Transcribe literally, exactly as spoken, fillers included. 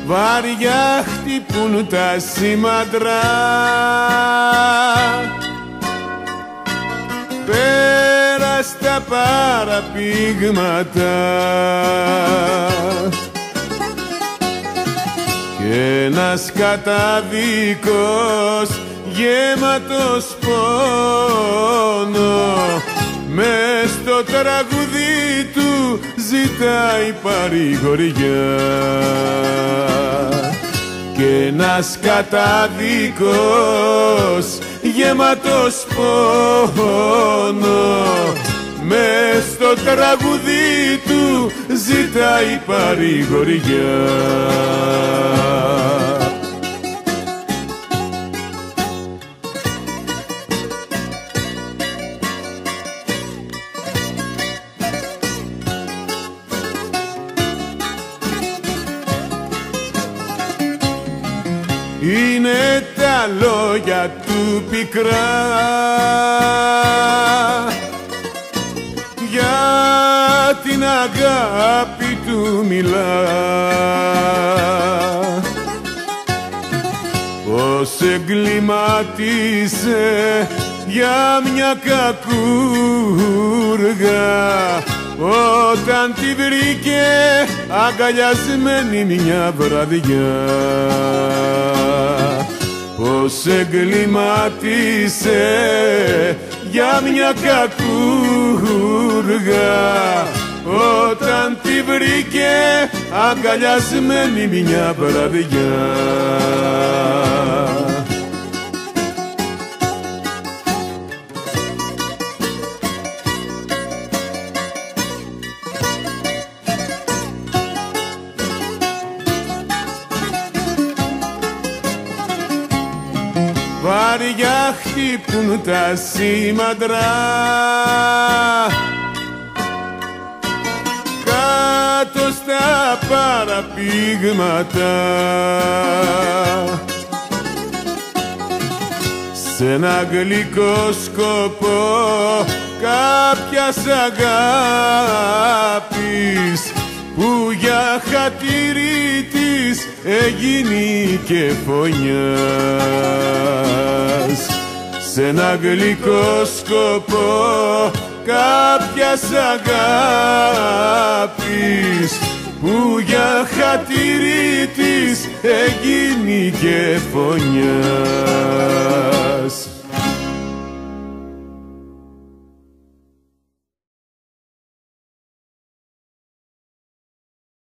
βαριά χτυπούν τα σήμαντρα, πέρα στα παραπήγματα κι ένας καταδίκος γέματος πόνο μες στο τραγουδί του ζητάει παρηγοριά, και ένας καταδίκος γέματος πόνο μες στο τραγουδί του ζητάει παρηγοριά. Είναι τα λόγια του πικρά για την αγάπη του μιλά, πως εγκληματίσε για μια κακούργα όταν τη βρήκε αγκαλιασμένη μια βραδιά, πως εγκληματίσε για μια κακούργα όταν τη βρήκε αγκαλιασμένη μια βραδιά. Βαριά χτυπούν τα σήμαντρα, κάτω στα παραπήγματα, σ' ένα γλυκό σκοπό κάποιας αγάπης που για χατήρι της εγίνηκε φωνιάς, σ' ένα γλυκό σκοπό κάποιας αγάπης που για χατήρι της εγίνηκε φωνιάς.